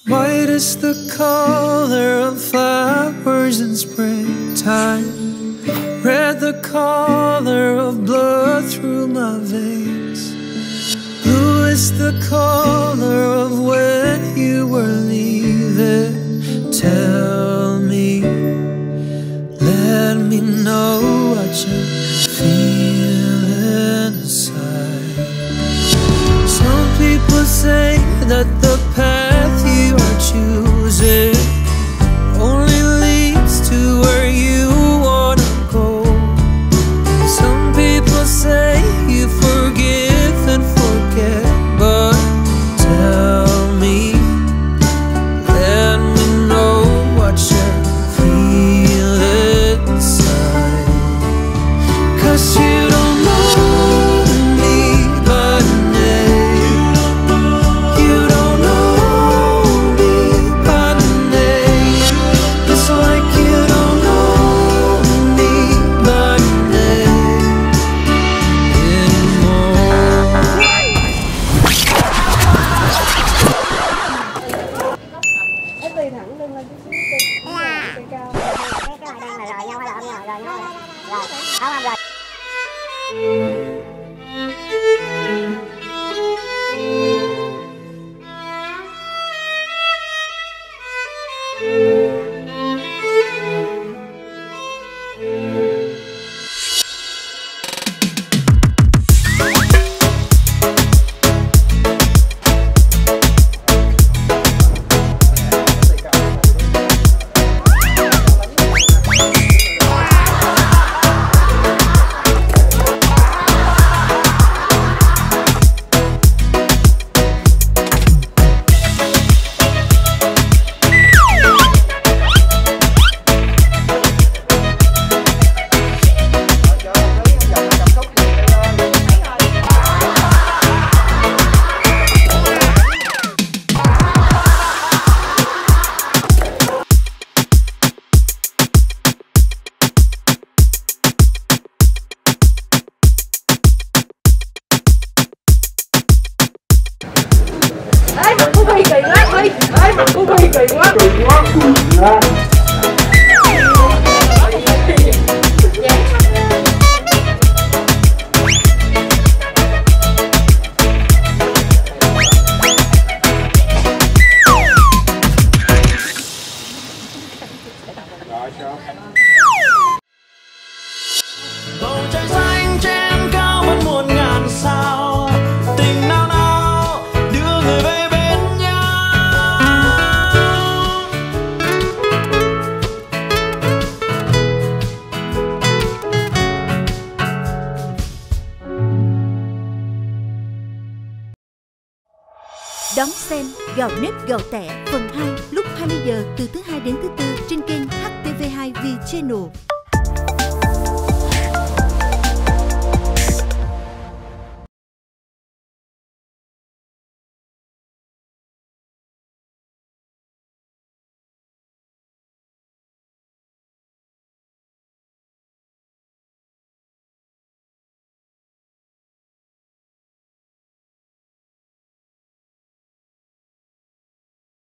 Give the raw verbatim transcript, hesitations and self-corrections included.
White is the color of flowers in springtime, red the color of blood through my veins. Blue is the color of when you were leaving. Tell me, let me know what you're feeling inside. Some people say that the path you are choosing only leads to where you wanna go. Some people say you forgive and forget, but tell me, let me know what you're feeling inside. 'Cause you don't know me by name. You don't know me by name. It's like you don't know me by name anymore. Em tì thẳng lưng lên chút xíu, cây cao. Cái cái này đang là rồi nhau hay là ôm nhau rồi nhau rồi rồi không ôm rồi. Ê, mặt cô Phi kỳ quá, Phi. Ê, mặt cô Phi kỳ quá. Kỳ quá, kỳ quá. Bầu trời xanh trên cao vẫn muôn ngàn sao, tình nao nao đưa người về bên nhau. Đón xem Gạo nếp gạo tẻ phần hai lúc hai mươi giờ từ thứ hai đến thứ tư trên kênh hát tê vê hai V Channel.